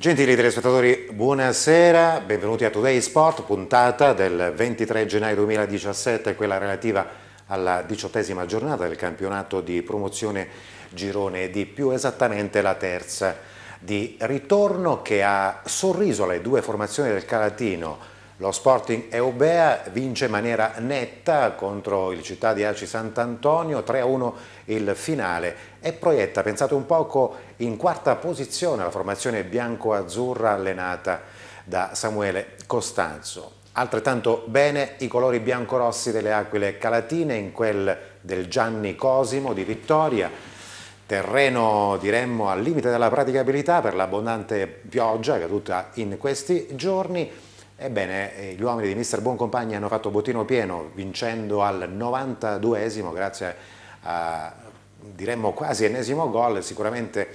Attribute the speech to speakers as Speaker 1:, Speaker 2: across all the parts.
Speaker 1: Gentili telespettatori, buonasera, benvenuti a Today Sport, puntata del 23 gennaio 2017, quella relativa alla 18ª giornata del campionato di promozione Girone D, più esattamente la terza di ritorno, che ha sorriso alle due formazioni del Calatino. Lo Sporting Eubea vince in maniera netta contro il Città di Aci Sant'Antonio, 3-1 il finale, e proietta, pensate un poco, in quarta posizione la formazione bianco-azzurra allenata da Samuele Costanzo. Altrettanto bene i colori biancorossi delle Aquile Calatine in quel del Gianni Cosimo di Vittoria, terreno diremmo al limite della praticabilità per l'abbondante pioggia caduta in questi giorni. Ebbene, gli uomini di mister Buoncompagni hanno fatto bottino pieno, vincendo al 92esimo grazie a, diremmo, quasi ennesimo gol. Sicuramente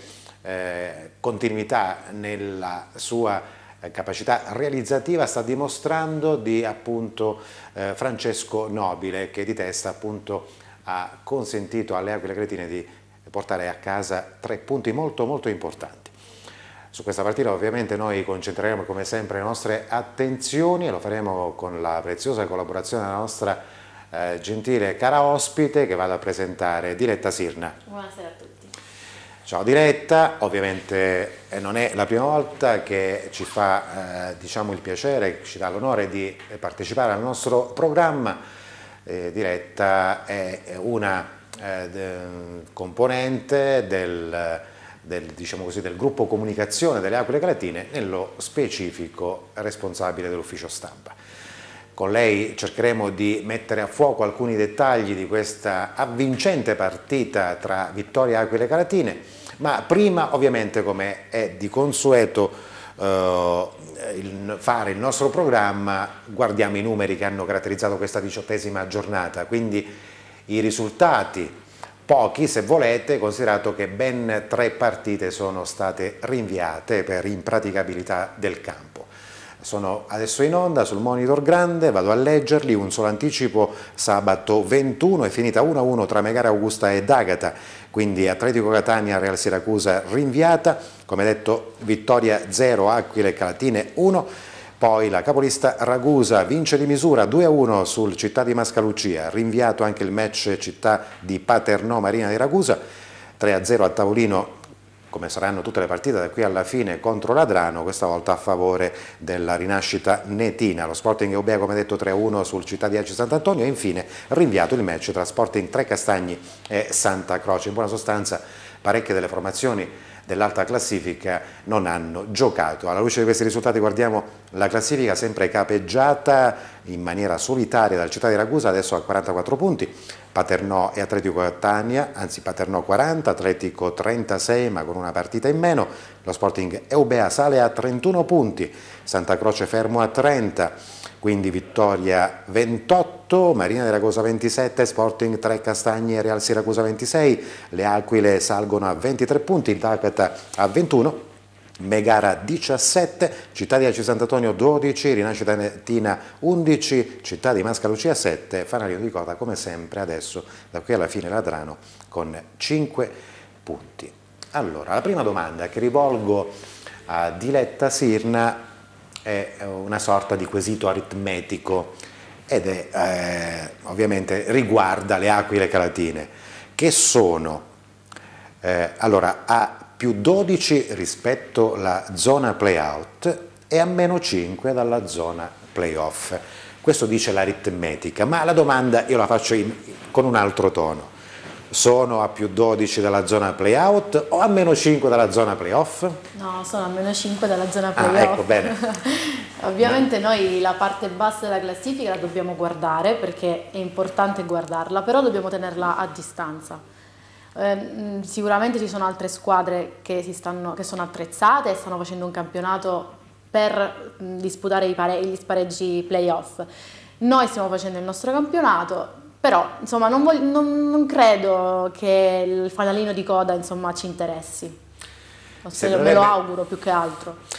Speaker 1: continuità nella sua capacità realizzativa sta dimostrando di appunto Francesco Nobile, che di testa appunto ha consentito alle Aquile Calatine di portare a casa 3 punti molto importanti. Su questa partita ovviamente noi concentreremo come sempre le nostre attenzioni e lo faremo con la preziosa collaborazione della nostra gentile cara ospite, che vado a presentare, Diletta Sirna.
Speaker 2: Buonasera a tutti.
Speaker 1: Ciao Diletta, ovviamente non è la prima volta che ci fa diciamo il piacere, ci dà l'onore di partecipare al nostro programma. Diletta è una componente diciamo così, del gruppo comunicazione delle Aquile Calatine, nello specifico responsabile dell'ufficio stampa. Con lei cercheremo di mettere a fuoco alcuni dettagli di questa avvincente partita tra Vittoria e Aquile Calatine, ma prima ovviamente, come è di consueto fare il nostro programma, guardiamo i numeri che hanno caratterizzato questa 18ª giornata, quindi i risultati. Pochi, se volete, considerato che ben 3 partite sono state rinviate per impraticabilità del campo. Sono adesso in onda sul monitor grande, vado a leggerli. Un solo anticipo: sabato 21 è finita 1-1 tra Megara Augusta e D'Agata, quindi Atletico Catania Real Siracusa rinviata, come detto Vittoria 0, Aquile Calatine 1. Poi la capolista Ragusa vince di misura 2-1 sul Città di Mascalucia, rinviato anche il match Città di Paternò Marina di Ragusa, 3-0 a tavolino, come saranno tutte le partite da qui alla fine, contro Ladrano, questa volta a favore della rinascita netina. Lo Sporting Eubea, come detto, 3-1 sul Città di Aci Sant'Antonio, e infine rinviato il match tra Sporting Trecastagni e Santa Croce. In buona sostanza parecchie delle formazioni dell'alta classifica non hanno giocato. Alla luce di questi risultati guardiamo la classifica, sempre capeggiata in maniera solitaria dal Città di Ragusa, adesso a 44 punti, Paternò e Atletico Catania, anzi Paternò 40, Atletico 36 ma con una partita in meno. Lo Sporting Eubea sale a 31 punti, Santa Croce fermo a 30, quindi Vittoria 28, Marina di Ragusa 27, Sporting Trecastagni e Real Siracusa 26, le Aquile salgono a 23 punti, D'Agata a 21, Megara 17, Città di Aci Sant'Antonio 12, Rinascita Netina 11, Città di Mascalucia 7, Fanalino di Coda come sempre adesso da qui alla fine Ladrano con 5 punti. Allora, la prima domanda che rivolgo a Diletta Sirna è una sorta di quesito aritmetico ed è ovviamente riguarda le Aquile Calatine, che sono allora a più 12 rispetto alla zona play-out e a meno 5 dalla zona play-off. Questo dice l'aritmetica, ma la domanda io la faccio con un altro tono. Sono a più 12 dalla zona play-out o a meno 5 dalla zona play-off?
Speaker 2: No, sono a meno 5 dalla zona play-off.
Speaker 1: Ecco, bene.
Speaker 2: Ovviamente noi la parte bassa della classifica la dobbiamo guardare, perché è importante guardarla, però dobbiamo tenerla a distanza. Sicuramente ci sono altre squadre che sono attrezzate e stanno facendo un campionato per disputare gli spareggi play-off. Noi stiamo facendo il nostro campionato, però insomma non credo che il fanalino di coda insomma ci interessi. Me lo auguro più che altro.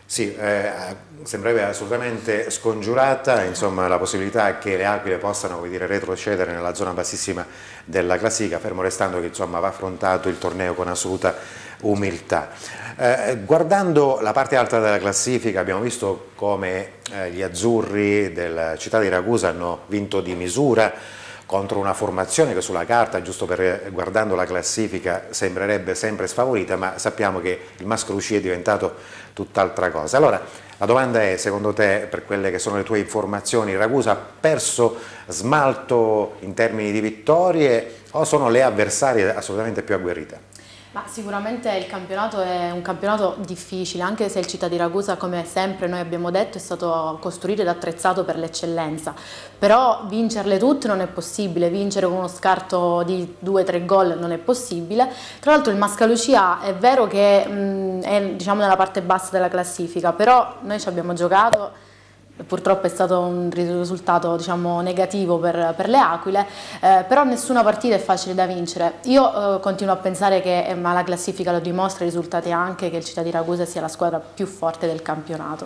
Speaker 1: Sì, sembrerebbe assolutamente scongiurata, insomma, la possibilità che le Aquile possano, come dire, retrocedere nella zona bassissima della classifica, fermo restando che, insomma, va affrontato il torneo con assoluta umiltà. Guardando la parte alta della classifica abbiamo visto come gli azzurri del Città di Ragusa hanno vinto di misura contro una formazione che sulla carta, giusto per guardando la classifica, sembrerebbe sempre sfavorita, ma sappiamo che il Mascoluci è diventato tutt'altra cosa. Allora, la domanda è, secondo te, per quelle che sono le tue informazioni, Ragusa ha perso smalto in termini di vittorie o sono le avversarie assolutamente più agguerrite?
Speaker 2: Ma sicuramente il campionato è un campionato difficile, anche se il Città di Ragusa, come sempre noi abbiamo detto, è stato costruito ed attrezzato per l'eccellenza, però vincerle tutte non è possibile, vincere con uno scarto di 2-3 gol non è possibile. Tra l'altro il Mascalucia è vero che è, diciamo, nella parte bassa della classifica, però noi ci abbiamo giocato. Purtroppo è stato un risultato, diciamo, negativo per le Aquile, però nessuna partita è facile da vincere. Io continuo a pensare che, ma la classifica lo dimostra, i risultati anche, che il Città di Ragusa sia la squadra più forte del campionato.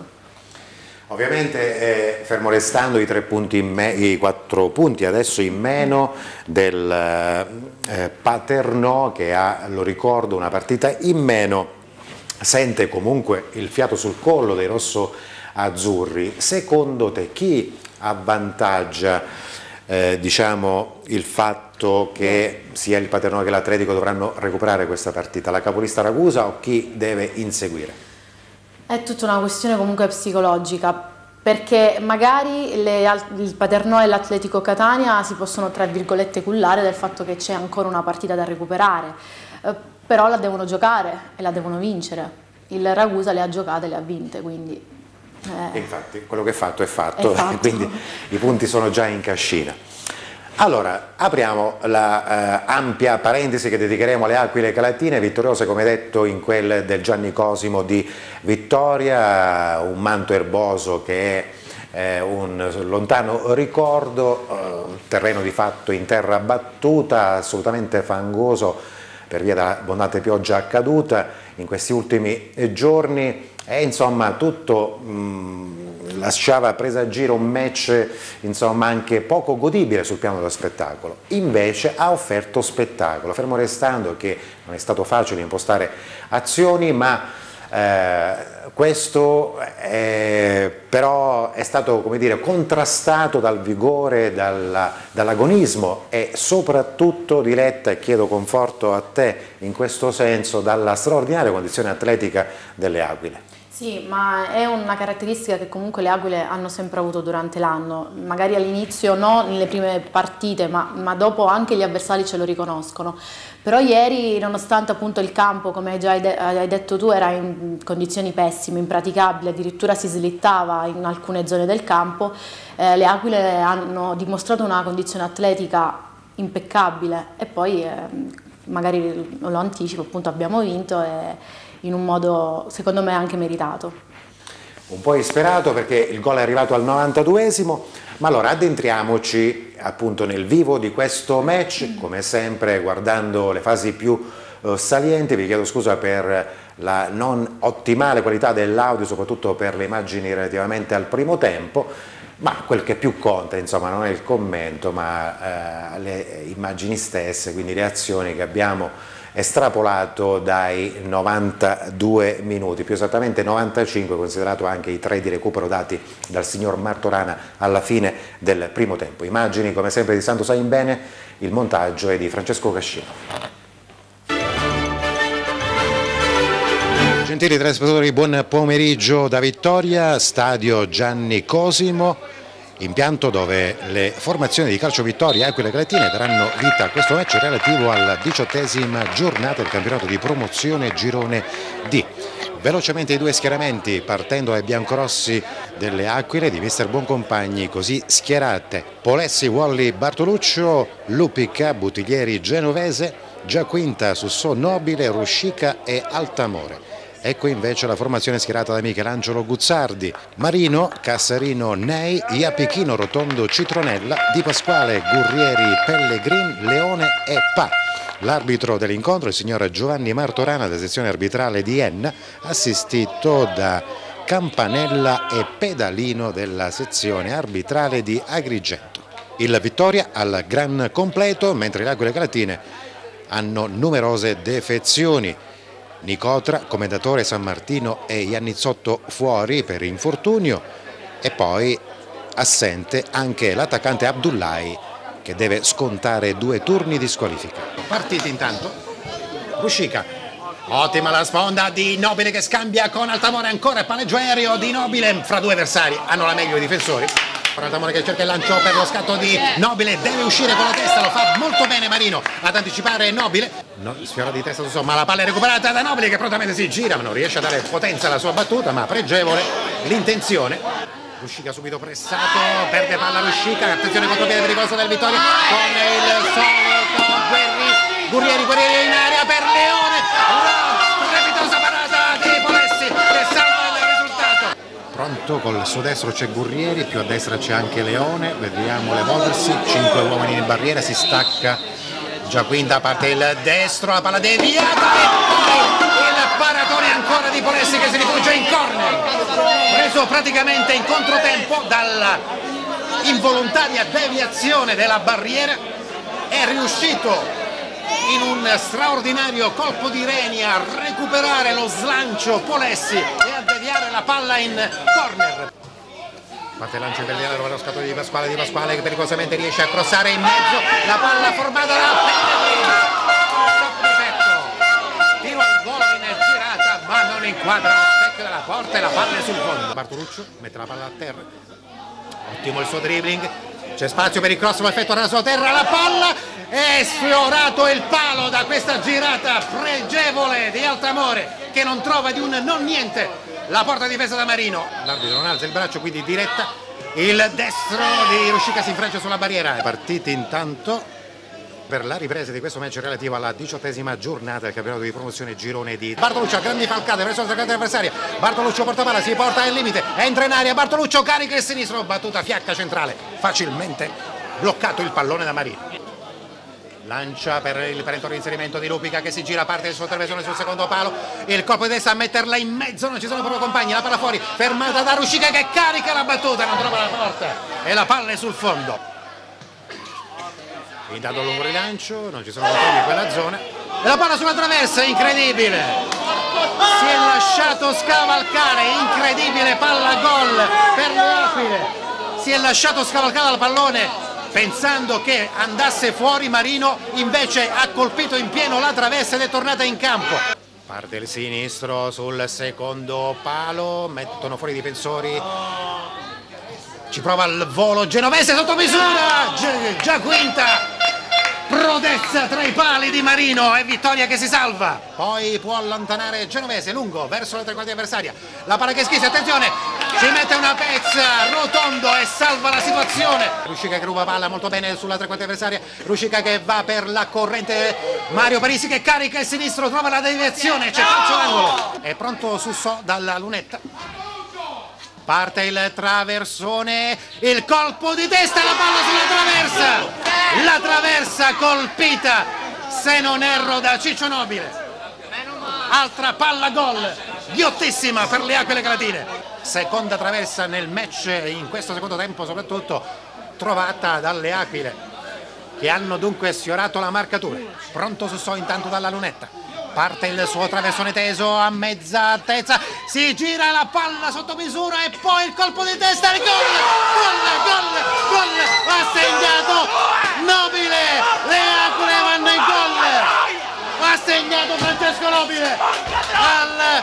Speaker 1: Ovviamente fermo restando i 3 punti i 4 punti adesso in meno del Paternò, che ha, lo ricordo, una partita in meno, sente comunque il fiato sul collo dei rosso-azzurri. Secondo te chi avvantaggia diciamo, il fatto che sia il Paternò che l'Atletico dovranno recuperare questa partita? La capolista Ragusa o chi deve inseguire?
Speaker 2: È tutta una questione comunque psicologica, perché magari il Paternò e l'Atletico Catania si possono, tra virgolette, cullare del fatto che c'è ancora una partita da recuperare, però la devono giocare e la devono vincere. Il Ragusa le ha giocate e le ha vinte, quindi...
Speaker 1: Infatti quello che è fatto è fatto, quindi i punti sono già in cascina. Allora, apriamo la ampia parentesi che dedicheremo alle Aquile Calatine, vittoriose come detto in quel del Gianni Cosimo di Vittoria, un manto erboso che è un lontano ricordo, terreno di fatto in terra battuta, assolutamente fangoso per via dell'abbondante pioggia accaduta in questi ultimi giorni e insomma tutto lasciava presagire un match insomma anche poco godibile sul piano dello spettacolo. Invece ha offerto spettacolo, fermo restando che non è stato facile impostare azioni, ma questo però è stato, come dire, contrastato dal vigore, dall'agonismo e soprattutto, Diletta, e chiedo conforto a te in questo senso, dalla straordinaria condizione atletica delle Aquile.
Speaker 2: Sì, ma è una caratteristica che comunque le Aquile hanno sempre avuto durante l'anno, magari all'inizio no, nelle prime partite, ma dopo anche gli avversari ce lo riconoscono. Però ieri, nonostante appunto il campo, come già hai detto tu, era in condizioni pessime, impraticabili, addirittura si slittava in alcune zone del campo, le Aquile hanno dimostrato una condizione atletica impeccabile e poi magari lo anticipo, appunto abbiamo vinto e in un modo secondo me anche meritato.
Speaker 1: Un po' isperato perché il gol è arrivato al 92esimo, ma allora addentriamoci appunto nel vivo di questo match, come sempre guardando le fasi più salienti. Vi chiedo scusa per la non ottimale qualità dell'audio, soprattutto per le immagini relativamente al primo tempo, ma quel che più conta insomma non è il commento ma le immagini stesse, quindi le azioni che abbiamo estrapolato dai 92 minuti, più esattamente 95, considerato anche i 3 di recupero dati dal signor Martorana alla fine del primo tempo. Immagini come sempre di Santo Saimbene, il montaggio è di Francesco Cascino. Gentili telespettatori, buon pomeriggio da Vittoria, stadio Gianni Cosimo, impianto dove le formazioni di Calcio Vittoria e Aquile Calatine daranno vita a questo match relativo alla 18ª giornata del campionato di promozione Girone D. Velocemente i 2 schieramenti, partendo dai biancorossi delle Aquile di mister Buoncompagni, così schierate: Polessi, Wally, Bartoluccio, Lupica, Buttiglieri, Genovese, Giaquinta, Sussò, Nobile, Ruscica e Altamore. Ecco invece la formazione schierata da Michelangelo Guzzardi: Marino, Cassarino, Nei, Iapichino, Rotondo, Citronella, Di Pasquale, Gurrieri, Pellegrin, Leone e Pa. L'arbitro dell'incontro, il signor Giovanni Martorana, della sezione arbitrale di Enna, assistito da campanella e pedalino della sezione arbitrale di Agrigento. Il Vittoria al gran completo, mentre le Aquile Calatine hanno numerose defezioni. Nicotra, commendatore San Martino e Iannizzotto fuori per infortunio, e poi assente anche l'attaccante Abdullahi, che deve scontare 2 turni di squalifica. Partiti intanto, Ruscica, ottima la sponda di Nobile che scambia con Altamore, ancora palleggio aereo di Nobile fra 2 avversari, hanno la meglio i difensori. Altamore che cerca il lancio per lo scatto di Nobile, deve uscire con la testa, lo fa molto bene Marino ad anticipare Nobile, sfiora di testa ma la palla è recuperata da Nobile che prontamente si gira ma non riesce a dare potenza alla sua battuta, ma pregevole l'intenzione. Ruscica subito pressato, perde palla Ruscica, attenzione contropiede pericoloso del Vittoria con il solito Gurrieri in area per Leone, strepitosa parata di Polessi che salva il risultato. Pronto, col suo destro c'è Gurrieri, più a destra c'è anche Leone, vediamo l'evolversi, 5 uomini in barriera, si stacca Giaquinta, parte il destro, la palla deviata e poi il paratone ancora di Polessi che si rifugia in corner, preso praticamente in controtempo dalla involontaria deviazione della barriera, è riuscito in un straordinario colpo di reni a recuperare lo slancio Polessi e a deviare la palla in corner. Parte il lancio interviene lo scatto di Pasquale che pericolosamente riesce a crossare in mezzo la palla formata da Pellegrini. Tiro al volo in girata ma non inquadra lo specchio della porta e la palla è sul fondo. Bartoluccio mette la palla a terra, ottimo il suo dribbling, c'è spazio per il cross ma effettua la sua terra, la palla è sfiorato il palo da questa girata pregevole di Altamore che non trova di un non niente la porta difesa da Marino. L'arbitro non alza il braccio, quindi diretta, il destro di Ruscica si infrange sulla barriera. Partiti intanto per la ripresa di questo match relativo alla 18ª giornata del campionato di promozione girone di Bartoluccio, grandi falcate verso la grande avversaria. Bartoluccio porta palla, si porta al limite, entra in aria, Bartoluccio carica il sinistro, battuta fiacca centrale, facilmente bloccato il pallone da Marino. Lancia per il perentorio inserimento di Lupica che si gira, parte il suo traversone sul secondo palo, il colpo di testa a metterla in mezzo, non ci sono proprio compagni, la palla fuori, fermata da Ruscica che carica la battuta, non trova la porta e la palla è sul fondo. Intanto lungo rilancio, non ci sono compagni in quella zona e la palla sulla traversa, incredibile, si è lasciato scavalcare, incredibile palla gol per le Aquile, si è lasciato scavalcare il pallone pensando che andasse fuori, Marino invece ha colpito in pieno la traversa ed è tornata in campo. Parte il sinistro sul secondo palo, mettono fuori i difensori, ci prova il volo genovese sotto misura, Giaquinta, prodezza tra i pali di Marino e Vittoria che si salva. Poi può allontanare Genovese lungo verso la tre quarti avversaria, la palla che schizza, attenzione, ci mette una pezza, Rotondo e salva la situazione. Ruscica che ruba palla molto bene sulla tre quarti avversaria, Ruscica che va per la corrente, Mario Parisi che carica il sinistro, trova la deviazione, c'è calcio d'angolo, è pronto Sussò dalla lunetta. Parte il traversone, il colpo di testa, la palla sulla traversa, la traversa colpita, se non erro, da Ciccio Nobile. Altra palla gol, ghiottissima per le Aquile Calatine. Seconda traversa nel match in questo secondo tempo, soprattutto trovata dalle Aquile, che hanno dunque sfiorato la marcatura. Pronto Sussò intanto dalla lunetta. Parte il suo traversone teso a mezza altezza, si gira la palla sotto misura e poi il colpo di testa, il gol, ha segnato Nobile, le Aquile vanno in gol, ha segnato Francesco Nobile al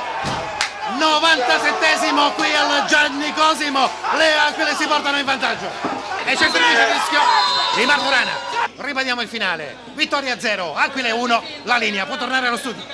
Speaker 1: 97esimo qui al Gianni Cosimo, le Aquile si portano in vantaggio e c'è il rischio di Martorana. Ribadiamo il finale, Vittoria 0, Aquile 1, la linea può tornare allo studio.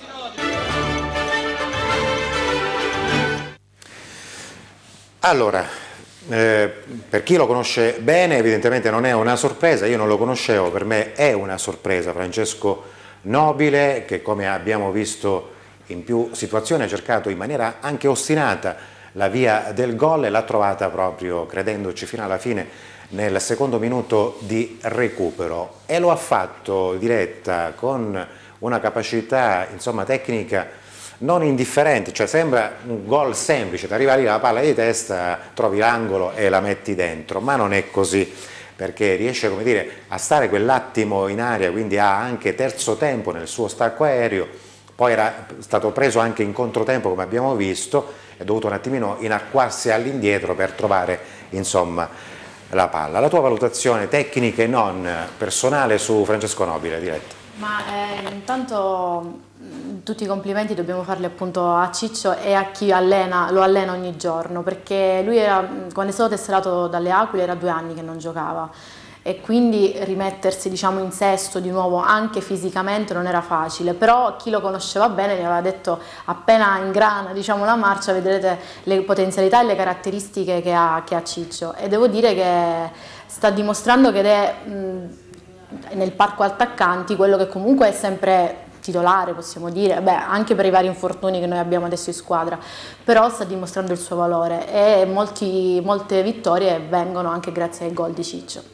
Speaker 1: Allora, per chi lo conosce bene evidentemente non è una sorpresa, io non lo conoscevo, per me è una sorpresa Francesco Nobile che, come abbiamo visto in più situazioni, ha cercato in maniera anche ostinata la via del gol e l'ha trovata proprio, credendoci fino alla fine, nel secondo minuto di recupero, e lo ha fatto diretta con una capacità insomma tecnica non indifferente, cioè sembra un gol semplice, ti arriva lì la palla di testa, trovi l'angolo e la metti dentro, ma non è così, perché riesce, come dire, a stare quell'attimo in aria, quindi ha anche terzo tempo nel suo stacco aereo, poi era stato preso anche in controtempo come abbiamo visto, è dovuto un attimino inarcarsi all'indietro per trovare insomma la palla. La tua valutazione tecnica e non personale su Francesco Nobile, Diletta?
Speaker 2: Ma intanto tutti i complimenti dobbiamo farli appunto a Ciccio e a chi lo allena ogni giorno, perché lui quando è stato tesserato dalle Aquile era 2 anni che non giocava e quindi rimettersi, diciamo, in sesto di nuovo anche fisicamente non era facile, però chi lo conosceva bene gli aveva detto appena ingrana, diciamo, la marcia vedrete le potenzialità e le caratteristiche che ha Ciccio, e devo dire che sta dimostrando che è nel parco attaccanti quello che comunque è sempre titolare, possiamo dire, beh, anche per i vari infortuni che noi abbiamo adesso in squadra, però sta dimostrando il suo valore e molte vittorie vengono anche grazie ai gol di Ciccio.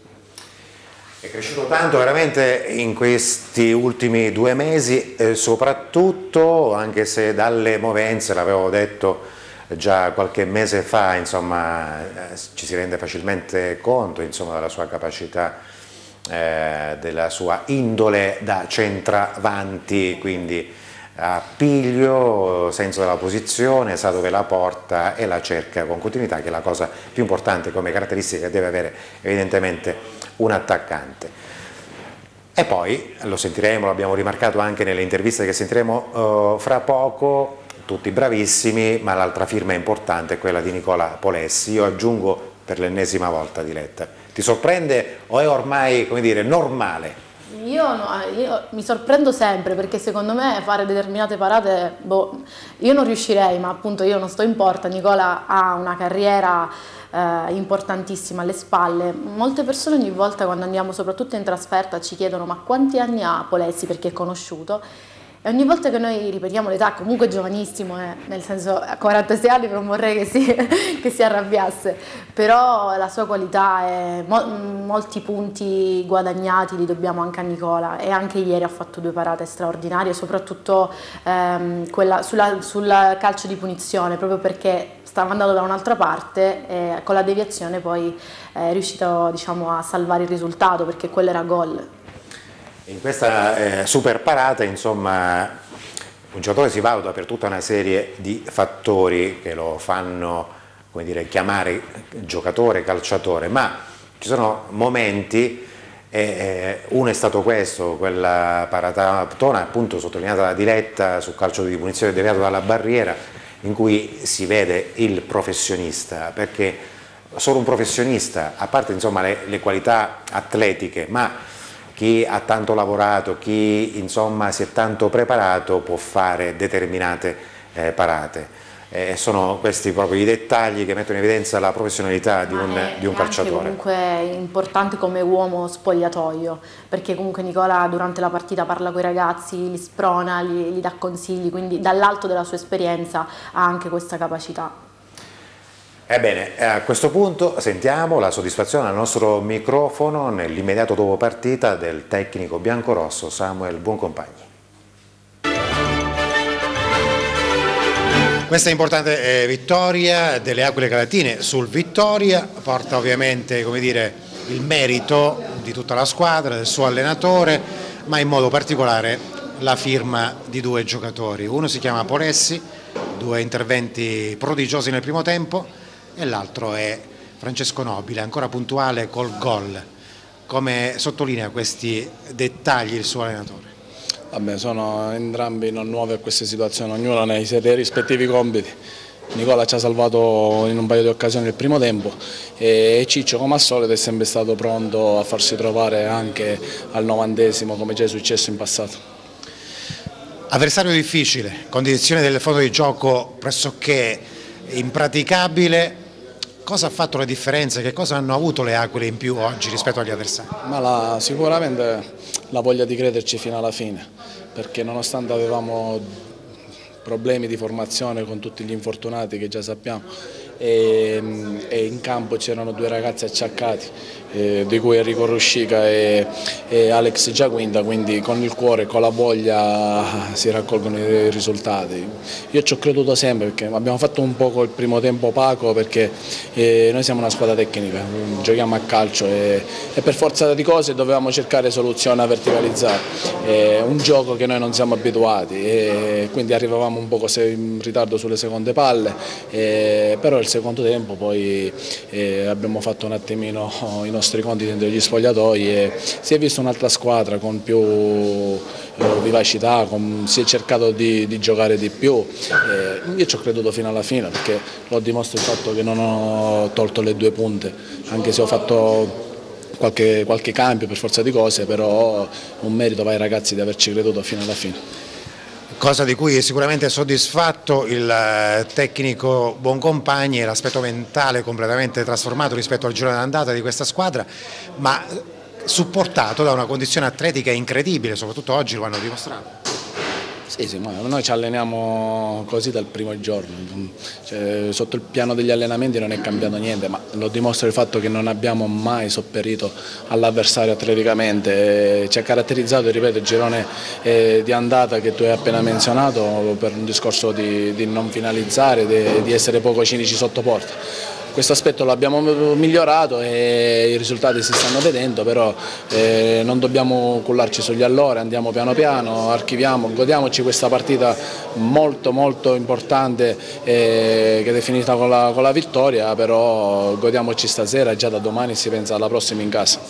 Speaker 1: È cresciuto tanto veramente in questi ultimi 2 mesi, soprattutto, anche se dalle movenze, l'avevo detto già qualche mese fa, insomma, ci si rende facilmente conto, insomma, della sua capacità, della sua indole da centravanti, quindi appiglio, senso della posizione, sa dove la porta e la cerca con continuità, che è la cosa più importante come caratteristica che deve avere evidentemente un attaccante. E poi lo sentiremo, l'abbiamo rimarcato anche nelle interviste che sentiremo fra poco, tutti bravissimi, ma l'altra firma importante è quella di Nicola Polessi. Io aggiungo per l'ennesima volta, Diletta, ti sorprende o è ormai, come dire, normale?
Speaker 2: Io mi sorprendo sempre, perché secondo me fare determinate parate, io non riuscirei, ma appunto io non sto in porta. Nicola ha una carriera importantissima alle spalle. Molte persone ogni volta quando andiamo soprattutto in trasferta ci chiedono ma quanti anni ha Polessi, perché è conosciuto, e ogni volta che noi ripetiamo l'età, comunque giovanissimo, nel senso a 46 anni non vorrei che si arrabbiasse, però la sua qualità è molti punti guadagnati li dobbiamo anche a Nicola, e anche ieri ha fatto 2 parate straordinarie, soprattutto quella sul calcio di punizione, proprio perché stava andando da un'altra parte e con la deviazione poi è riuscito, diciamo, a salvare il risultato, perché quello era gol.
Speaker 1: In questa super parata, insomma, un giocatore si valuta per tutta una serie di fattori che lo fanno, come dire, chiamare giocatore, calciatore, ma ci sono momenti, uno è stato questo, quella paratona appunto sottolineata da Diletta sul calcio di punizione deviato dalla barriera, in cui si vede il professionista, perché solo un professionista, a parte insomma le qualità atletiche, ma chi ha tanto lavorato, chi insomma si è tanto preparato può fare determinate parate. Sono questi proprio i dettagli che mettono in evidenza la professionalità di un calciatore.
Speaker 2: È comunque importante come uomo spogliatoio, perché comunque Nicola durante la partita parla con i ragazzi, li sprona, gli dà consigli, quindi dall'alto della sua esperienza ha anche questa capacità.
Speaker 1: Ebbene, a questo punto sentiamo la soddisfazione al nostro microfono nell'immediato dopo partita del tecnico biancorosso Samuel Buoncompagni. Questa importante vittoria delle Aquile Calatine sul Vittoria porta ovviamente, come dire, il merito di tutta la squadra, del suo allenatore, ma in modo particolare la firma di 2 giocatori. Uno si chiama Polessi, 2 interventi prodigiosi nel primo tempo, e l'altro è Francesco Nobile, ancora puntuale col gol. Come sottolinea questi dettagli il suo allenatore?
Speaker 3: Vabbè, sono entrambi non nuovi a queste situazioni, ognuno nei rispettivi compiti. Nicola ci ha salvato in un paio di occasioni nel primo tempo e Ciccio, come al solito, è sempre stato pronto a farsi trovare anche al 90esimo, come già è successo in passato.
Speaker 1: Avversario difficile, condizione del fondo di gioco pressoché impraticabile. Cosa ha fatto la differenza? Che cosa hanno avuto le Aquile in più oggi rispetto agli avversari?
Speaker 3: Ma sicuramente la voglia di crederci fino alla fine, perché nonostante avevamo problemi di formazione con tutti gli infortunati che già sappiamo e in campo c'erano 2 ragazzi acciaccati, di cui Enrico Ruscica e Alex Giaquinta, quindi con il cuore e con la voglia si raccolgono i risultati. Io ci ho creduto sempre, perché abbiamo fatto un po' il primo tempo opaco, perché noi siamo una squadra tecnica, giochiamo a calcio e per forza di cose dovevamo cercare soluzioni a verticalizzare. È un gioco che noi non siamo abituati e quindi arrivavamo un po' in ritardo sulle seconde palle, però il secondo tempo poi abbiamo fatto un attimino i nostri conti dentro gli spogliatoi e si è vista un'altra squadra con più vivacità, si è cercato di giocare di più. Io ci ho creduto fino alla fine, perché lo dimostra il fatto che non ho tolto le 2 punte, anche se ho fatto qualche cambio per forza di cose, però un merito va ai ragazzi di averci creduto fino alla fine.
Speaker 1: Cosa di cui è sicuramente soddisfatto il tecnico Boncompagni, l'aspetto mentale completamente trasformato rispetto al girone d'andata di questa squadra, ma supportato da una condizione atletica incredibile, soprattutto oggi lo hanno dimostrato.
Speaker 3: Sì, ma noi ci alleniamo così dal primo giorno, cioè, sotto il piano degli allenamenti non è cambiato niente, ma lo dimostra il fatto che non abbiamo mai sopperito all'avversario atleticamente. Ci ha caratterizzato, ripeto, il girone di andata che tu hai appena menzionato, per un discorso di non finalizzare, di essere poco cinici sotto porta. Questo aspetto l'abbiamo migliorato e i risultati si stanno vedendo, però non dobbiamo cullarci sugli allori, andiamo piano piano, archiviamo, godiamoci questa partita molto molto importante che è finita con la vittoria, però godiamoci stasera, già da domani si pensa alla prossima in casa.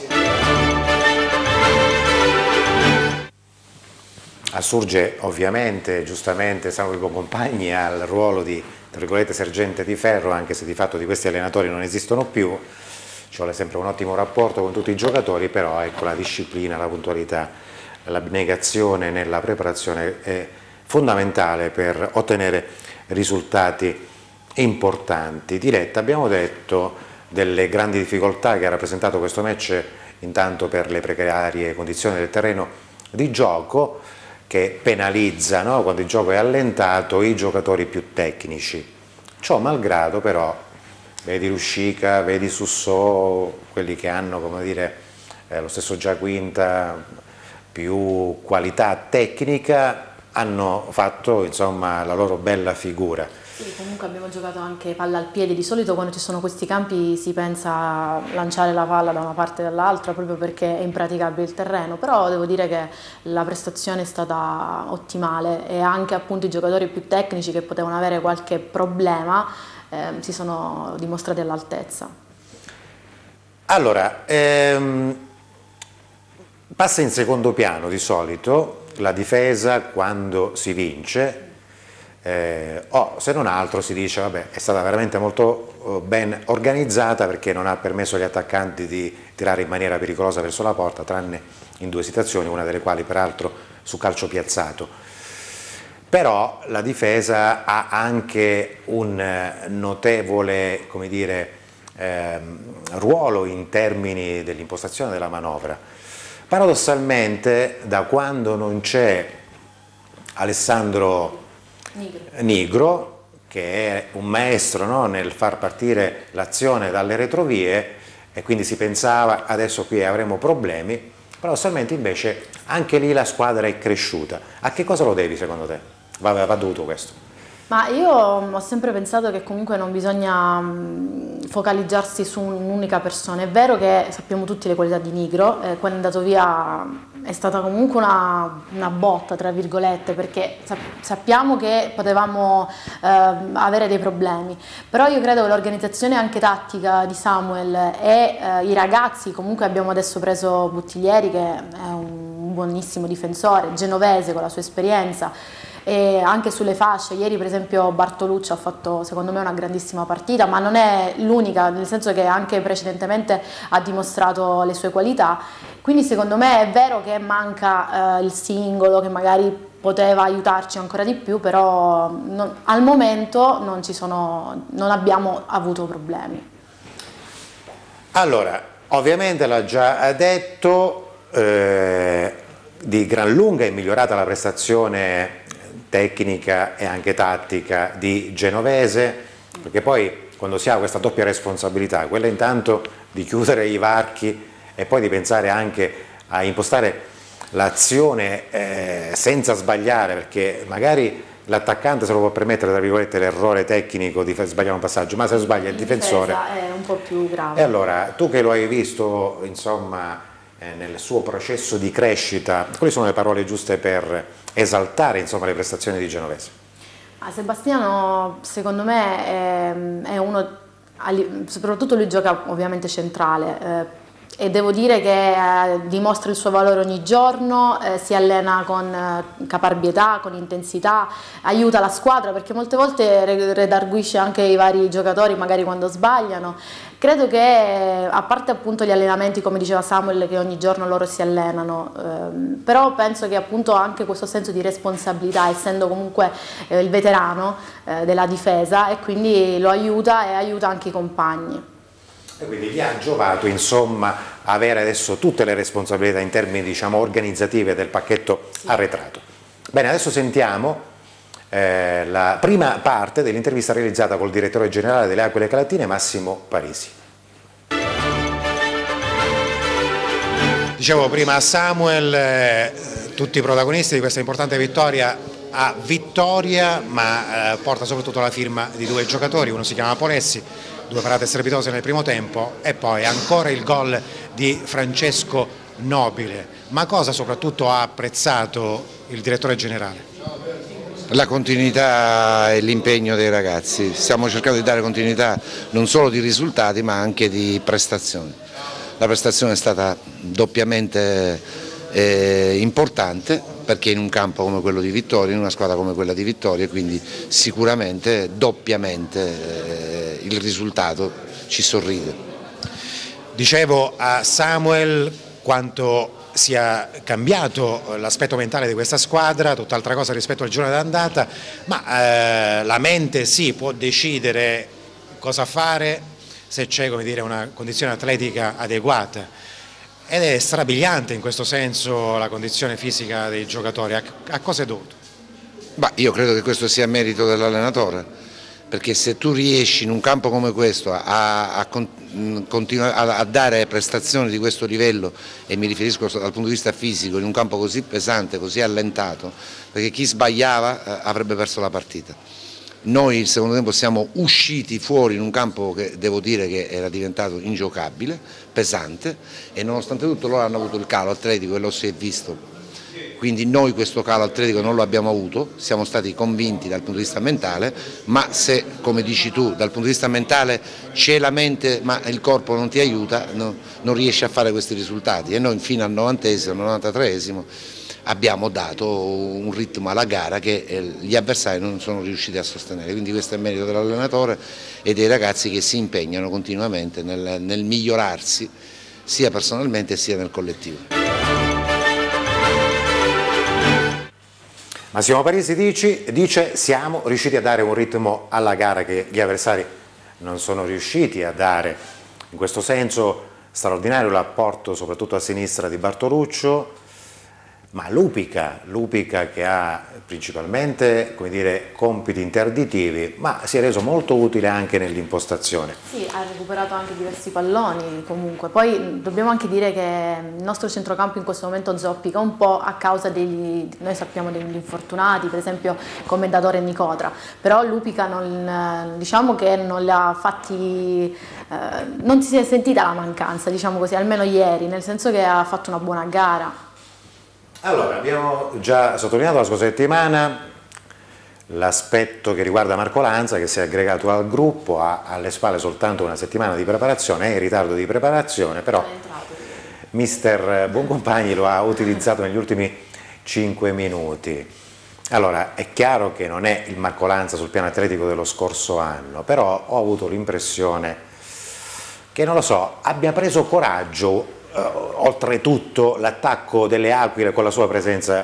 Speaker 1: Assurge ovviamente, giustamente, Samuel Boncompagni al ruolo di, tra virgolette, sergente di ferro, anche se di fatto di questi allenatori non esistono più. Ci vuole sempre un ottimo rapporto con tutti i giocatori, però ecco, la disciplina, la puntualità, l'abnegazione nella preparazione è fondamentale per ottenere risultati importanti. Diretta, abbiamo detto delle grandi difficoltà che ha rappresentato questo match, intanto per le precarie condizioni del terreno di gioco, che penalizza, no? Quando il gioco è allentato, i giocatori più tecnici. Ciò malgrado però, vedi Ruscica, vedi Sussò, quelli che hanno, come dire, lo stesso Giaquinta, più qualità tecnica, hanno fatto insomma la loro bella figura.
Speaker 2: Sì, comunque abbiamo giocato anche palla al piede. Di solito quando ci sono questi campi si pensa a lanciare la palla da una parte e dall'altra, proprio perché è impraticabile il terreno, però devo dire che la prestazione è stata ottimale e anche appunto i giocatori più tecnici che potevano avere qualche problema si sono dimostrati all'altezza.
Speaker 1: Allora, passa in secondo piano di solito la difesa quando si vince, o se non altro si dice vabbè, è stata veramente molto ben organizzata perché non ha permesso agli attaccanti di tirare in maniera pericolosa verso la porta, tranne in 2 situazioni, una delle quali peraltro su calcio piazzato. Però la difesa ha anche un notevole, come dire, ruolo in termini dell'impostazione della manovra. Paradossalmente, da quando non c'è Alessandro Nigro, che è un maestro, no, nel far partire l'azione dalle retrovie, e quindi si pensava adesso qui avremo problemi, paradossalmente invece anche lì la squadra è cresciuta. A che cosa lo devi secondo te? Va dovuto questo?
Speaker 2: Ma io ho sempre pensato che comunque non bisogna focalizzarsi su un'unica persona. È vero che sappiamo tutti le qualità di Nigro, quando è andato via è stata comunque una botta, tra virgolette, perché sappiamo che potevamo avere dei problemi, però io credo che l'organizzazione anche tattica di Samuel e i ragazzi, comunque abbiamo adesso preso Buttiglieri che è un buonissimo difensore, genovese con la sua esperienza, e anche sulle fasce. Ieri per esempio Bartolucci ha fatto secondo me una grandissima partita, ma non è l'unica, nel senso che anche precedentemente ha dimostrato le sue qualità, quindi secondo me è vero che manca il singolo che magari poteva aiutarci ancora di più, però al momento non abbiamo avuto problemi.
Speaker 1: Allora, ovviamente l'ha già detto, di gran lunga è migliorata la prestazione tecnica e anche tattica di Genovese, perché poi quando si ha questa doppia responsabilità, quella intanto di chiudere i varchi e poi di pensare anche a impostare l'azione senza sbagliare, perché magari l'attaccante se lo può permettere, tra virgolette, l'errore tecnico di sbagliare un passaggio, ma se sbaglia il difensore
Speaker 2: è un po' più grave.
Speaker 1: E allora, tu che lo hai visto, insomma, nel suo processo di crescita, quali sono le parole giuste per esaltare, insomma, le prestazioni di Genovese?
Speaker 2: Sebastiano, secondo me, è uno, soprattutto lui gioca ovviamente centrale, e devo dire che dimostra il suo valore ogni giorno, si allena con caparbietà, con intensità, aiuta la squadra, perché molte volte redarguisce anche i vari giocatori magari quando sbagliano. Credo che, a parte appunto gli allenamenti, come diceva Samuel, che ogni giorno loro si allenano, però penso che appunto anche questo senso di responsabilità, essendo comunque il veterano della difesa, e quindi lo aiuta e aiuta anche i compagni.
Speaker 1: E quindi gli ha giovato, insomma, avere adesso tutte le responsabilità in termini, diciamo, organizzative del pacchetto arretrato. Bene, adesso sentiamo la prima parte dell'intervista realizzata col direttore generale delle Aquile Calatine, Massimo Parisi. Dicevo prima a Samuel, tutti i protagonisti di questa importante vittoria a vittoria, ma porta soprattutto la firma di due giocatori, uno si chiama Polessi, 2 parate strepitose nel primo tempo, e poi ancora il gol di Francesco Nobile. Ma cosa soprattutto ha apprezzato il direttore generale?
Speaker 4: La continuità e l'impegno dei ragazzi. Stiamo cercando di dare continuità non solo di risultati ma anche di prestazioni. La prestazione è stata doppiamente importante, perché in un campo come quello di Vittoria, in una squadra come quella di Vittoria, quindi sicuramente doppiamente il risultato ci sorride.
Speaker 1: Dicevo a Samuel quanto sia cambiato l'aspetto mentale di questa squadra, tutt'altra cosa rispetto al giorno d'andata, ma la mente sì, può decidere cosa fare se c'è, come dire, una condizione atletica adeguata, ed è strabiliante in questo senso la condizione fisica dei giocatori. A cosa è dovuto?
Speaker 4: Io credo che questo sia merito dell'allenatore, perché se tu riesci in un campo come questo a dare prestazioni di questo livello, e mi riferisco dal punto di vista fisico, in un campo così pesante, così allentato, perché chi sbagliava avrebbe perso la partita. Noi il secondo tempo siamo usciti fuori in un campo che devo dire che era diventato ingiocabile, pesante, e nonostante tutto loro hanno avuto il calo atletico e lo si è visto. Quindi noi questo calo atletico non lo abbiamo avuto, siamo stati convinti dal punto di vista mentale, ma se, come dici tu, dal punto di vista mentale c'è la mente ma il corpo non ti aiuta, non riesci a fare questi risultati. E noi fino al 90esimo, 93esimo abbiamo dato un ritmo alla gara che gli avversari non sono riusciti a sostenere, quindi questo è merito dell'allenatore e dei ragazzi che si impegnano continuamente nel migliorarsi sia personalmente sia nel collettivo.
Speaker 1: Massimo Parisi dice siamo riusciti a dare un ritmo alla gara che gli avversari non sono riusciti a dare. In questo senso straordinario l'apporto soprattutto a sinistra di Bartoluccio, ma Lupica che ha principalmente, come dire, compiti interdittivi, ma si è reso molto utile anche nell'impostazione.
Speaker 2: Sì, ha recuperato anche diversi palloni comunque. Poi dobbiamo anche dire che il nostro centrocampo in questo momento zoppica un po' a causa noi sappiamo degli infortunati, per esempio commendatore Nicotra, però Lupica diciamo che non li ha fatti, non si è sentita la mancanza, diciamo così, almeno ieri, nel senso che ha fatto una buona gara.
Speaker 1: Allora, abbiamo già sottolineato la scorsa settimana l'aspetto che riguarda Marco Lanza, che si è aggregato al gruppo, ha alle spalle soltanto una settimana di preparazione, è in ritardo di preparazione, però mister Buoncompagni lo ha utilizzato negli ultimi 5 minuti. Allora, è chiaro che non è il Marco Lanza sul piano atletico dello scorso anno, però ho avuto l'impressione che, non lo so, abbia preso coraggio. Oltretutto l'attacco delle Aquile con la sua presenza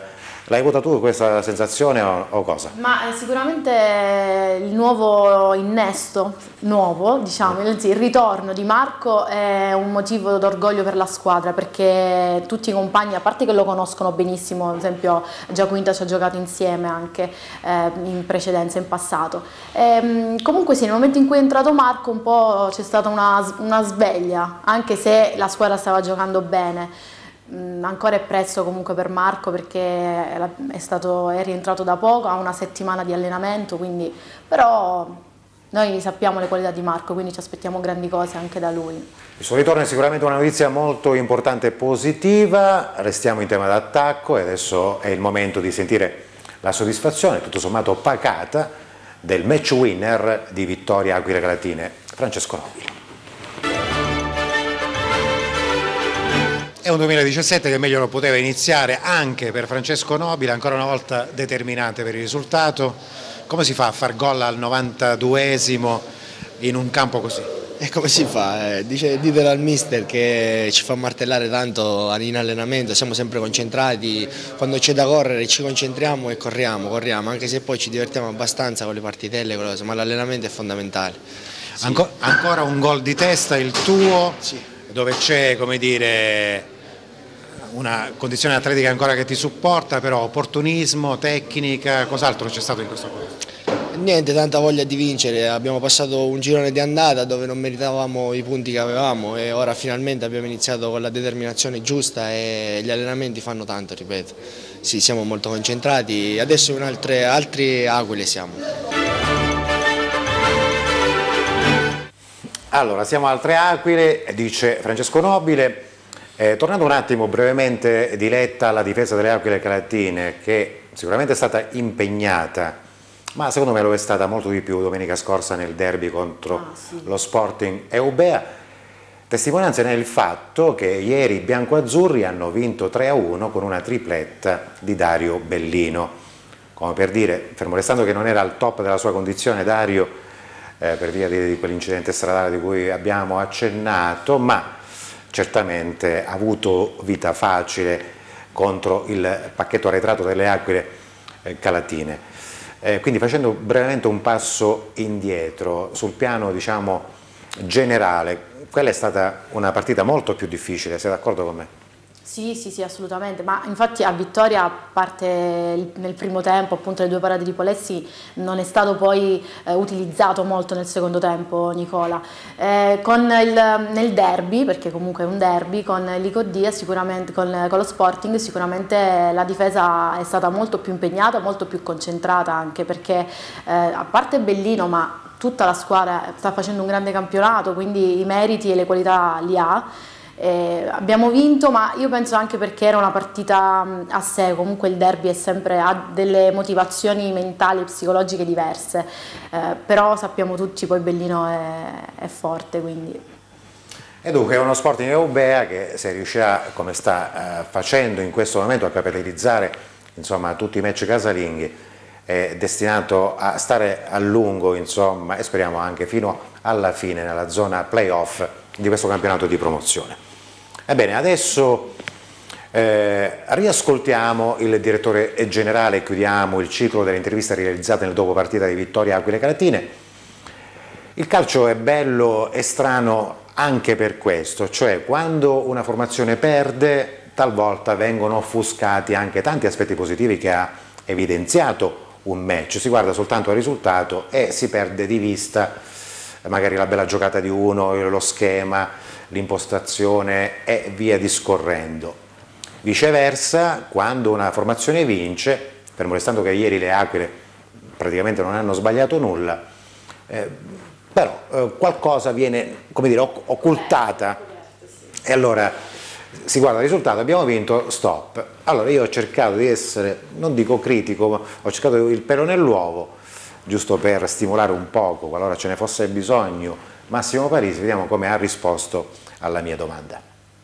Speaker 1: L'hai avuta tu questa sensazione o cosa?
Speaker 2: Ma sicuramente il nuovo innesto, diciamo, il ritorno di Marco è un motivo d'orgoglio per la squadra, perché tutti i compagni, a parte che lo conoscono benissimo, ad esempio Giaquinta ci ha giocato insieme anche in precedenza, in passato. Comunque sì, nel momento in cui è entrato Marco un po' c'è stata una sveglia, anche se la squadra stava giocando bene. Ancora è presto comunque per Marco, perché è rientrato da poco, ha una settimana di allenamento, quindi, però noi sappiamo le qualità di Marco, quindi ci aspettiamo grandi cose anche da lui.
Speaker 1: Il suo ritorno è sicuramente una notizia molto importante e positiva. Restiamo in tema d'attacco e adesso è il momento di sentire la soddisfazione, tutto sommato pacata, del match winner di Vittoria Aquile Calatine, Francesco Nobile. È un 2017 che meglio non poteva iniziare anche per Francesco Nobile, ancora una volta determinante per il risultato. Come si fa a far gol al 92esimo in un campo così?
Speaker 5: E come si fa? Ditelo al mister che ci fa martellare tanto in allenamento, siamo sempre concentrati, quando c'è da correre ci concentriamo e corriamo, anche se poi ci divertiamo abbastanza con le partitelle, ma l'allenamento è fondamentale.
Speaker 1: Sì. Ancora un gol di testa, il tuo, sì, dove c'è, come dire, una condizione atletica ancora che ti supporta, però opportunismo, tecnica, cos'altro c'è stato in questo momento?
Speaker 5: Niente, tanta voglia di vincere, abbiamo passato un girone di andata dove non meritavamo i punti che avevamo e ora finalmente abbiamo iniziato con la determinazione giusta e gli allenamenti fanno tanto, ripeto. Sì, siamo molto concentrati, adesso in altre Aquile siamo.
Speaker 1: Allora, siamo altre Aquile, dice Francesco Nobile. Tornando un attimo brevemente, Diletta, alla difesa delle Aquile Calatine, che sicuramente è stata impegnata, ma secondo me lo è stata molto di più domenica scorsa nel derby contro lo Sporting Eubea. Testimonianza nel fatto che ieri i biancoazzurri hanno vinto 3-1 con una tripletta di Dario Bellino. Come per dire, fermo restando che non era al top della sua condizione Dario, per via di quell'incidente stradale di cui abbiamo accennato, ma certamente ha avuto vita facile contro il pacchetto arretrato delle Aquile Calatine. Quindi facendo brevemente un passo indietro sul piano, diciamo, generale, quella è stata una partita molto più difficile, sei d'accordo con me?
Speaker 2: Sì, assolutamente, ma infatti a Vittoria, a parte nel primo tempo, appunto le due parate di Polessi, non è stato poi utilizzato molto nel secondo tempo Nicola. Nel derby, perché comunque è un derby, con l'Icodia sicuramente, con lo Sporting sicuramente la difesa è stata molto più impegnata, molto più concentrata, anche perché a parte Bellino, ma tutta la squadra sta facendo un grande campionato, quindi i meriti e le qualità li ha. Abbiamo vinto, ma io penso anche perché era una partita a sé, comunque il derby ha delle motivazioni mentali e psicologiche diverse, però sappiamo tutti poi Bellino è forte, quindi.
Speaker 1: E dunque è uno Sporting Eubea che, se riuscirà, come sta facendo in questo momento, a capitalizzare insomma tutti i match casalinghi, è destinato a stare a lungo, insomma, e speriamo anche fino alla fine nella zona playoff di questo campionato di promozione. Ebbene, adesso riascoltiamo il direttore generale e chiudiamo il ciclo delle interviste realizzate nel dopo partita di Vittoria Aquile Calatine. Il calcio è bello e strano anche per questo, cioè quando una formazione perde talvolta vengono offuscati anche tanti aspetti positivi che ha evidenziato un match, si guarda soltanto al risultato e si perde di vista magari la bella giocata di uno, lo schema, l'impostazione e via discorrendo. Viceversa, quando una formazione vince, fermo restando che ieri le Aquile praticamente non hanno sbagliato nulla, però qualcosa viene, come dire, occultata e allora si guarda il risultato, abbiamo vinto, stop. Allora io ho cercato di essere, non dico critico, ma ho cercato il pelo nell'uovo, giusto per stimolare un poco, qualora ce ne fosse bisogno, Massimo Parisi. Vediamo come ha risposto alla mia domanda.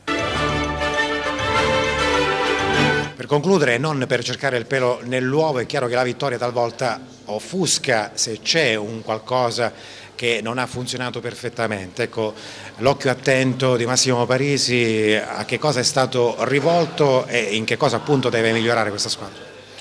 Speaker 1: Per concludere, non per cercare il pelo nell'uovo, è chiaro che la vittoria talvolta offusca se c'è un qualcosa che non ha funzionato perfettamente. Ecco, l'occhio attento di Massimo Parisi a che cosa è stato rivolto e in che cosa appunto deve migliorare questa squadra?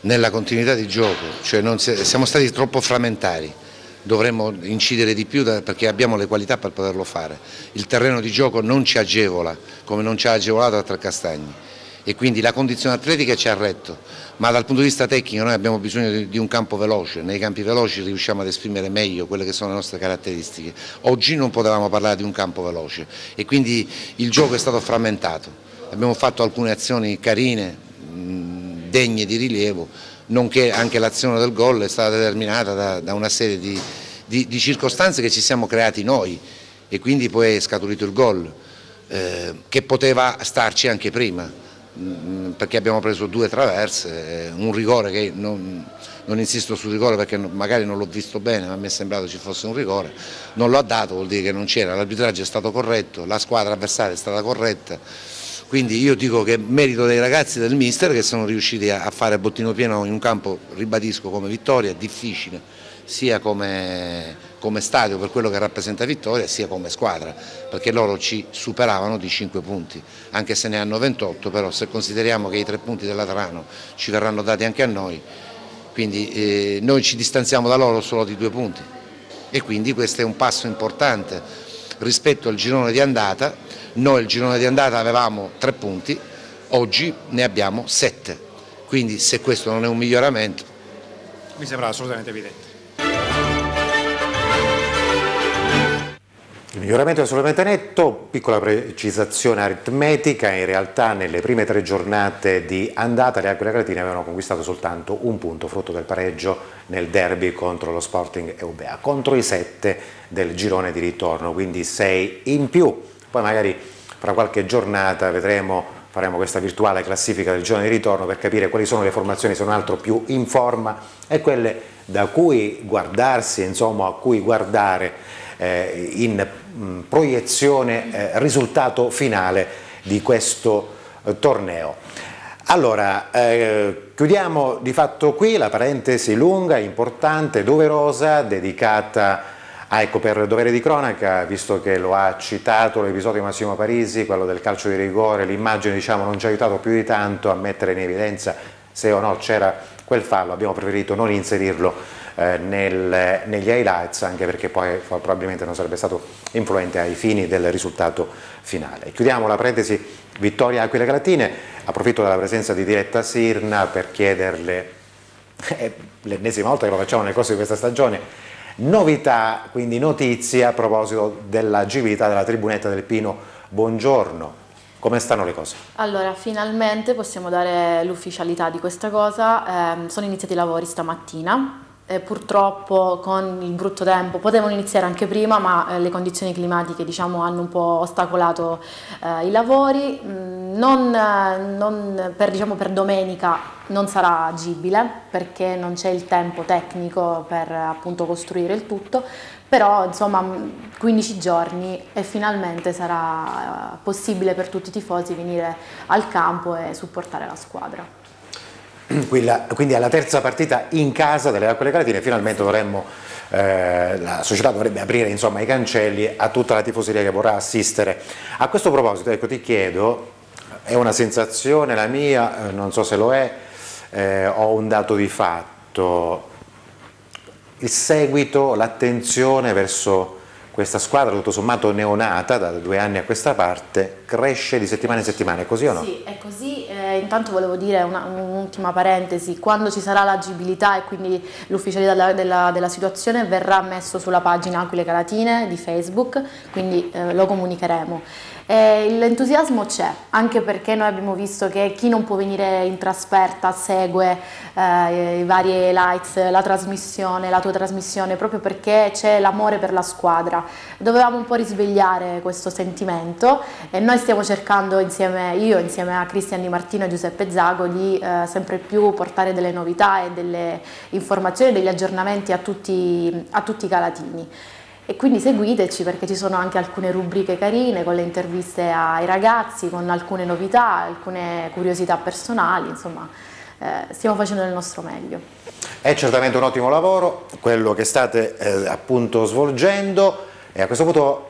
Speaker 4: nella continuità di gioco, cioè siamo stati troppo frammentari, dovremmo incidere di più perché abbiamo le qualità per poterlo fare. Il terreno di gioco non ci agevola come non ci ha agevolato a Trecastagni e quindi la condizione atletica ci ha retto, ma dal punto di vista tecnico noi abbiamo bisogno di un campo veloce, nei campi veloci riusciamo ad esprimere meglio quelle che sono le nostre caratteristiche. Oggi non potevamo parlare di un campo veloce e quindi il gioco è stato frammentato, abbiamo fatto alcune azioni carine, degne di rilievo, nonché anche l'azione del gol è stata determinata da una serie di circostanze che ci siamo creati noi e quindi poi è scaturito il gol che poteva starci anche prima perché abbiamo preso 2 traverse, un rigore che non insisto sul rigore perché magari non l'ho visto bene, ma mi è sembrato ci fosse un rigore, non lo ha dato, vuol dire che non c'era, l'arbitraggio è stato corretto, la squadra avversaria è stata corretta. Quindi io dico che merito dei ragazzi del mister che sono riusciti a fare bottino pieno in un campo, ribadisco, come Vittoria, difficile, sia come stadio per quello che rappresenta Vittoria, sia come squadra, perché loro ci superavano di 5 punti, anche se ne hanno 28, però se consideriamo che i 3 punti del Laterano ci verranno dati anche a noi, quindi noi ci distanziamo da loro solo di 2 punti e quindi questo è un passo importante rispetto al girone di andata. Noi il girone di andata avevamo 3 punti, oggi ne abbiamo 7, quindi se questo non è un miglioramento.
Speaker 6: Mi sembra assolutamente evidente.
Speaker 1: Il miglioramento è assolutamente netto, piccola precisazione aritmetica, in realtà nelle prime 3 giornate di andata le Aquile Calatine avevano conquistato soltanto un punto, frutto del pareggio nel derby contro lo Sporting Eubea, contro i 7 del girone di ritorno, quindi 6 in più. Poi magari fra qualche giornata faremo questa virtuale classifica del girone di ritorno per capire quali sono le formazioni, se non altro più in forma e quelle da cui guardarsi, insomma a cui guardare in proiezione risultato finale di questo torneo. Allora, chiudiamo di fatto qui la parentesi lunga, importante, doverosa, dedicata ecco, per dovere di cronaca, visto che lo ha citato l'episodio di Massimo Parisi, quello del calcio di rigore, l'immagine diciamo non ci ha aiutato più di tanto a mettere in evidenza se o no c'era quel fallo, abbiamo preferito non inserirlo negli highlights, anche perché poi probabilmente non sarebbe stato influente ai fini del risultato finale. Chiudiamo la parentesi Vittoria Aquile Calatine, approfitto della presenza di Diletta Sirna per chiederle, l'ennesima volta che lo facciamo nel corso di questa stagione, novità, quindi notizie a proposito dell'agibilità della tribunetta del Pino. Buongiorno, come stanno le cose?
Speaker 2: Allora, finalmente possiamo dare l'ufficialità di questa cosa, sono iniziati i lavori stamattina. Purtroppo con il brutto tempo potevano iniziare anche prima, ma le condizioni climatiche diciamo hanno un po' ostacolato i lavori. Per domenica non sarà agibile perché non c'è il tempo tecnico per appunto costruire il tutto, però insomma 15 giorni e finalmente sarà possibile per tutti i tifosi venire al campo e supportare la squadra.
Speaker 1: Quindi alla terza partita in casa delle Aquile Calatine finalmente la società dovrebbe aprire insomma, i cancelli a tutta la tifoseria che vorrà assistere. A questo proposito ecco, ti chiedo, è una sensazione la mia, non so se lo è, ho un dato di fatto, il seguito, l'attenzione verso questa squadra tutto sommato neonata da 2 anni a questa parte cresce di settimana in settimana, è così o no?
Speaker 2: Sì, è così. Intanto volevo dire un'ultima parentesi, quando ci sarà l'agibilità e quindi l'ufficialità della situazione verrà messo sulla pagina Aquile Calatine di Facebook, quindi lo comunicheremo. L'entusiasmo c'è, anche perché noi abbiamo visto che chi non può venire in trasferta segue i vari highlights, la tua trasmissione, proprio perché c'è l'amore per la squadra. Dovevamo un po' risvegliare questo sentimento e noi stiamo cercando io insieme a Cristian Di Martino e Giuseppe Zago di sempre più portare delle novità e delle informazioni, degli aggiornamenti a tutti i calatini. E quindi seguiteci perché ci sono anche alcune rubriche carine con le interviste ai ragazzi, con alcune novità, alcune curiosità personali, insomma stiamo facendo del nostro meglio.
Speaker 1: È certamente un ottimo lavoro quello che state appunto svolgendo e a questo punto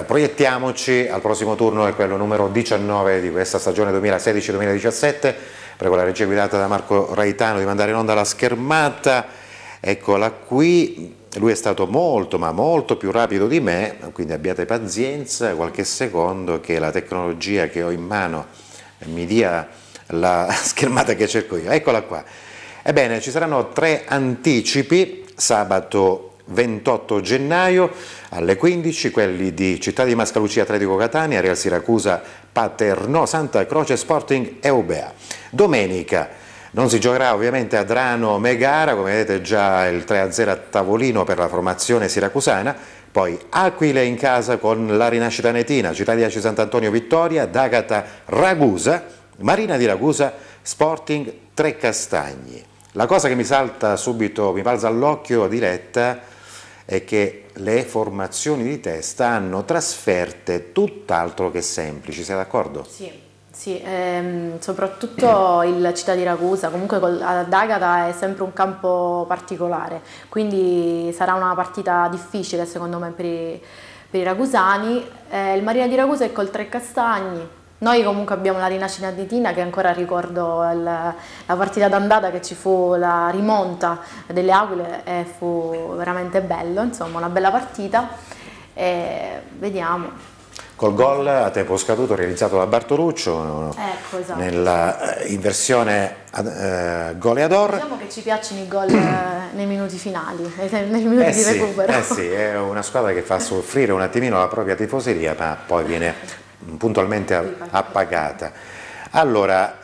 Speaker 1: proiettiamoci al prossimo turno, è quello numero 19 di questa stagione 2016-2017. Prego la regia guidata da Marco Raitano di mandare in onda la schermata. Eccola qui. Lui è stato molto ma molto più rapido di me, quindi abbiate pazienza, qualche secondo che la tecnologia che ho in mano mi dia la schermata che cerco io. Eccola qua. Ebbene, ci saranno 3 anticipi sabato 28 gennaio alle 15, quelli di Città di Mascalucia Atletico Catania, Real Siracusa Paternò, Santa Croce Sporting Eubea. Domenica non si giocherà ovviamente a Drano Megara, come vedete già il 3-0 a tavolino per la formazione siracusana, poi Aquile in casa con la Rinascita Netina, Città di Aci Sant'Antonio Vittoria, D'Agata Ragusa, Marina di Ragusa Sporting Trecastagni. La cosa che mi salta subito, mi balza all'occhio, Diletta, è che le formazioni di testa hanno trasferte tutt'altro che semplici, sei d'accordo?
Speaker 2: Sì. Sì, soprattutto il Città di Ragusa, comunque ad Agata è sempre un campo particolare, quindi sarà una partita difficile secondo me per i ragusani. Il Marina di Ragusa è col Trecastagni, noi comunque abbiamo la Rinascita Netina che ancora ricordo la partita d'andata che ci fu la rimonta delle Aquile e fu veramente bello, insomma una bella partita e vediamo.
Speaker 1: Col gol a tempo scaduto realizzato da Bartoluccio,
Speaker 2: ecco, esatto.
Speaker 1: Nella inversione goleador.
Speaker 2: Diciamo che ci piacciono i gol nei minuti finali, nei minuti di recupero.
Speaker 1: Sì, è una squadra che fa soffrire un attimino la propria tifoseria, ma poi viene puntualmente appagata. Allora,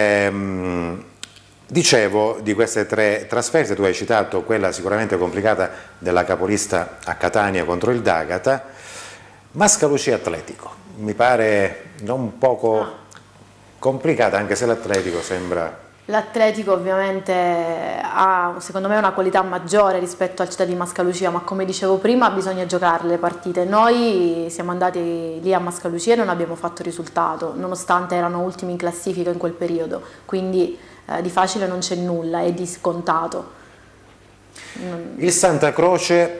Speaker 1: dicevo di queste 3 trasferte, tu hai citato quella sicuramente complicata della capolista a Catania contro il D'Agata. Mascalucia Atletico, mi pare non poco complicata, anche se l'Atletico sembra...
Speaker 2: L'Atletico ovviamente ha secondo me una qualità maggiore rispetto al Città di Mascalucia, ma come dicevo prima bisogna giocare le partite. Noi siamo andati lì a Mascalucia e non abbiamo fatto risultato, nonostante erano ultimi in classifica in quel periodo, quindi di facile non c'è nulla, è di scontato.
Speaker 1: Il Santa Croce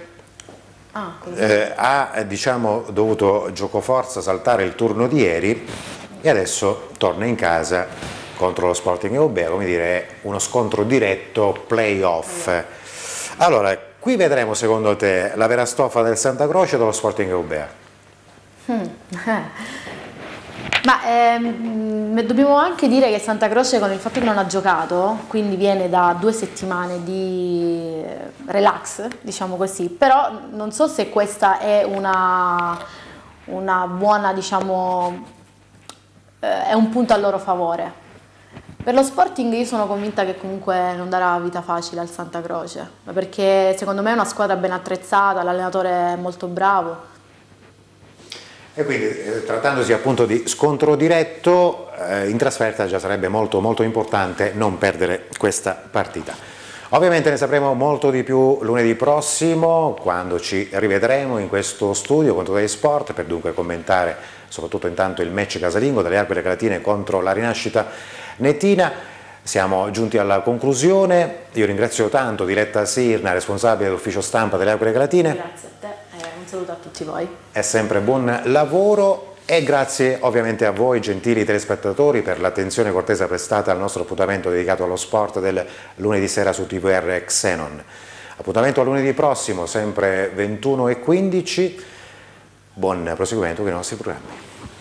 Speaker 1: ha diciamo, dovuto giocoforza saltare il turno di ieri e adesso torna in casa contro lo Sporting Eubea, come dire è uno scontro diretto play-off. Allora, qui vedremo secondo te la vera stoffa del Santa Croce o dello Sporting Eubea?
Speaker 2: Ma dobbiamo anche dire che Santa Croce con il fatto che non ha giocato, quindi viene da 2 settimane di relax, diciamo così, però non so se questa è una buona, diciamo, è un punto a loro favore. Per lo Sporting io sono convinta che comunque non darà vita facile al Santa Croce, perché secondo me è una squadra ben attrezzata, l'allenatore è molto bravo.
Speaker 1: E quindi trattandosi appunto di scontro diretto, in trasferta già sarebbe molto molto importante non perdere questa partita. Ovviamente ne sapremo molto di più lunedì prossimo, quando ci rivedremo in questo studio con Today Sport, per dunque commentare soprattutto intanto il match casalingo delle Aquile Calatine contro la Rinascita Netina. Siamo giunti alla conclusione, io ringrazio tanto Diletta Sirna, responsabile dell'ufficio stampa delle Aquile Calatine.
Speaker 2: Grazie a te. Un saluto a tutti voi.
Speaker 1: È sempre buon lavoro e grazie ovviamente a voi gentili telespettatori per l'attenzione cortese prestata al nostro appuntamento dedicato allo sport del lunedì sera su TVR Xenon. Appuntamento a lunedì prossimo, sempre 21:15. Buon proseguimento con i nostri programmi.